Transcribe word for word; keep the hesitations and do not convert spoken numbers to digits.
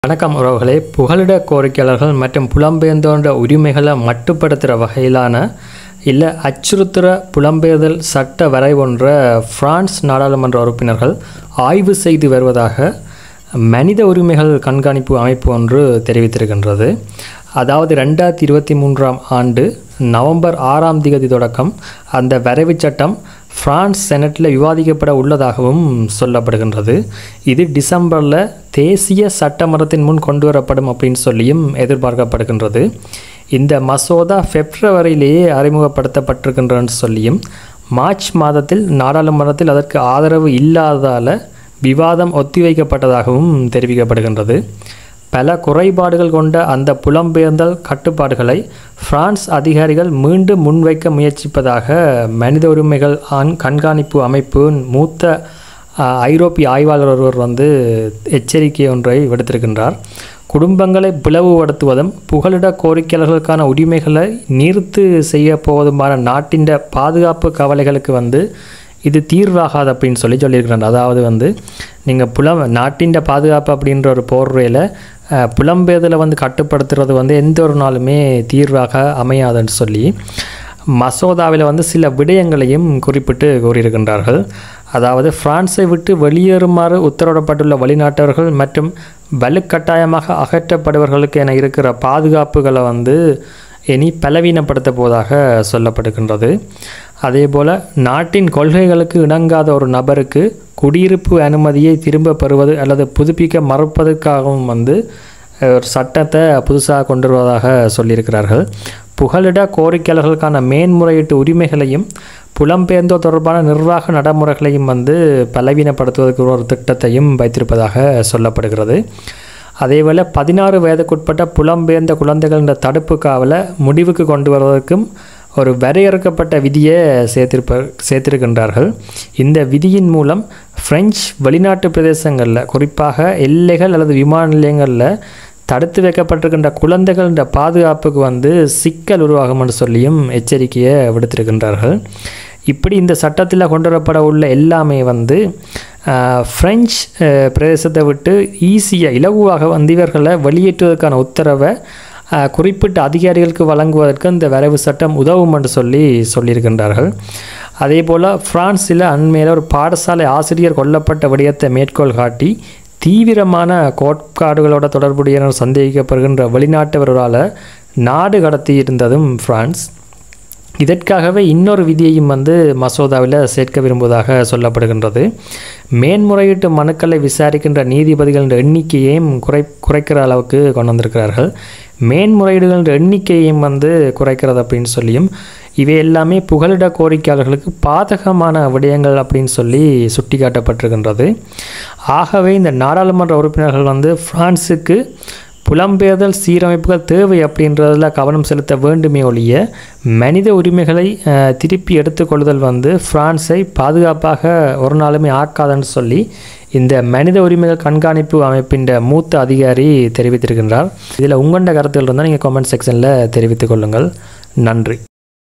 வணக்கம் உறவுகளே. புகலிட கோரிக்கையாளர்கள் மற்றும் புலம்பெயர்ந்தோன்ற உரிமைகளை மட்டுப்படுத்துகிற வகையிலான இல்லை அச்சுறுத்துகிற புலம்பெயர்தல் சட்ட வரைவொன்றை பிரான்ஸ் நாடாளுமன்ற உறுப்பினர்கள் ஆய்வு செய்து வருவதாக மனித உரிமைகள் கண்காணிப்பு அமைப்பு ஒன்று தெரிவித்திருக்கின்றது. அதாவது ரெண்டாயிரத்தி இருபத்தி மூன்றாம் ஆண்டு நவம்பர் ஆறாம் தேதி தொடக்கம் அந்த வரைவு சட்டம் பிரான்ஸ் செனட்டில் விவாதிக்கப்பட உள்ளதாகவும் சொல்லப்படுகின்றது. இது டிசம்பரில் தேசிய சட்டமன்றத்தின் முன் கொண்டு வரப்படும் அப்படின்னு சொல்லியும் எதிர்பார்க்கப்படுகின்றது. இந்த மசோதா பிப்ரவரியிலேயே அறிமுகப்படுத்தப்பட்டிருக்கின்றன்னு சொல்லியும் மார்ச் மாதத்தில் நாடாளுமன்றத்தில் அதற்கு ஆதரவு இல்லாததால் விவாதம் ஒத்திவைக்கப்பட்டதாகவும் தெரிவிக்கப்படுகின்றது. பல குறைபாடுகள் கொண்ட அந்த புலம்பெயர்ந்தல் கட்டுப்பாடுகளை பிரான்ஸ் அதிகாரிகள் மீண்டும் முன்வைக்க முயற்சிப்பதாக மனித உரிமைகள் கண்காணிப்பு அமைப்பின் மூத்த ஐரோப்பிய ஆய்வாளர் ஒருவர் வந்து எச்சரிக்கை ஒன்றை விடுத்திருக்கின்றார். குடும்பங்களை பிளவுபடுத்துவதும் புகலிட கோரிக்கையாளர்களுக்கான உரிமைகளை நிறுத்து செய்ய போவதுமான நாட்டின் பாதுகாப்பு கவலைகளுக்கு வந்து இது தீர்வாகாது அப்படின்னு சொல்லி சொல்லியிருக்கிறாங்க. அதாவது வந்து நீங்கள் புலம் நாட்டின் பாதுகாப்பு அப்படின்ற ஒரு போர்வையில் புலம்பெயர்தலை வந்து கட்டுப்படுத்துறது வந்து எந்த ஒரு நாளுமே தீர்வாக அமையாதுன்னு சொல்லி மசோதாவில் வந்து சில விடயங்களையும் குறிப்பிட்டு கூறியிருக்கின்றார்கள். அதாவது பிரான்ஸை விட்டு வெளியேறுமாறு உத்தரவிடப்பட்டுள்ள வெளிநாட்டவர்கள் மற்றும் வலுக்கட்டாயமாக அகற்றப்படுபவர்களுக்கு என இருக்கிற பாதுகாப்புகளை வந்து இனி பலவீனப்படுத்த போவதாக சொல்லப்படுகின்றது. அதே போல் நாட்டின் கொள்கைகளுக்கு இணங்காத ஒரு நபருக்கு குடியிருப்பு அனுமதியை திரும்ப பெறுவது அல்லது புதுப்பிக்க மறுப்பதற்காகவும் வந்து ஒரு சட்டத்தை புதுசாக கொண்டு வருவதாக சொல்லியிருக்கிறார்கள். புகலிட கோரிக்கையாளர்களுக்கான மேன்முறையீட்டு உரிமைகளையும் புலம்பெயர்ந்தோர் தொடர்பான நிர்வாக நடைமுறைகளையும் வந்து பலவீனப்படுத்துவதற்கு ஒரு திட்டத்தையும் வைத்திருப்பதாக சொல்லப்படுகிறது. அதேவேளை பதினாறு வயதுக்குட்பட்ட புலம்பெயர்ந்த குழந்தைகள் என்ற தடுப்பு காவலை முடிவுக்கு கொண்டு வருவதற்கும் ஒரு வரையறுக்கப்பட்ட விதியை சேர்த்திருப்ப சேர்த்திருக்கின்றார்கள். இந்த விதியின் மூலம் பிரெஞ்சு வெளிநாட்டு பிரதேசங்களில் குறிப்பாக எல்லைகள் அல்லது விமான நிலையங்களில் தடுத்து வைக்கப்பட்டிருக்கின்ற குழந்தைகள் என்ற பாதுகாப்புக்கு வந்து சிக்கல் உருவாகும் என்று சொல்லியும் எச்சரிக்கையை விடுத்திருக்கின்றார்கள். இப்படி இந்த சட்டத்தில் கொண்டு வரப்பட உள்ள எல்லாமே வந்து பிரெஞ்சு பிரதேசத்தை விட்டு ஈஸியாக இலகுவாக வந்து இவர்களை வெளியேற்றுவதற்கான உத்தரவை குறிப்பிட்ட அதிகாரிகளுக்கு வழங்குவதற்கு இந்த வரைவு சட்டம் உதவும் என்று சொல்லி சொல்லியிருக்கின்றார்கள். அதே போல் பிரான்ஸில் அண்மையில் ஒரு பாடசாலை ஆசிரியர் கொல்லப்பட்ட விடயத்தை மேற்கோள் காட்டி தீவிரமான கோட்பாடுகளோட தொடர்புடைய சந்தேகிக்கப்படுகின்ற வெளிநாட்டவர்களால் நாடு கடத்தி இருந்ததும் பிரான்ஸ். இதற்காகவே இன்னொரு விதியையும் வந்து மசோதாவில் சேர்க்க விரும்புவதாக சொல்லப்படுகின்றது. மேன்முறையீட்டு மனுக்களை விசாரிக்கின்ற நீதிபதிகளின் எண்ணிக்கையையும் குறை குறைக்கிற அளவுக்கு கொண்டு வந்திருக்கிறார்கள். மேன்முறையீடுகளின் எண்ணிக்கையையும் வந்து குறைக்கிறது அப்படின்னு சொல்லியும் இவை எல்லாமே புகலிட கோரிக்கையாளர்களுக்கு பாதகமான விடயங்கள் அப்படின்னு சொல்லி சுட்டி காட்டப்பட்டிருக்கின்றது. ஆகவே இந்த நாடாளுமன்ற உறுப்பினர்கள் வந்து பிரான்ஸுக்கு புலம்பெயர்தல் சீரமைப்புகள் தேவை அப்படின்றதில் கவனம் செலுத்த வேண்டுமே ஒழிய மனித உரிமைகளை திருப்பி எடுத்துக்கொள்ளுதல் வந்து பிரான்ஸை பாதுகாப்பாக ஒரு நாளுமே ஆக்காதுன்னு சொல்லி இந்த மனித உரிமைகள் கண்காணிப்பு அமைப்பின் மூத்த அதிகாரி தெரிவித்திருக்கின்றார். இதில் உங்களோட கருத்துக்கள் இருந்தால் நீங்கள் கமெண்ட் செக்ஷனில் தெரிவித்துக் கொள்ளுங்கள். நன்றி.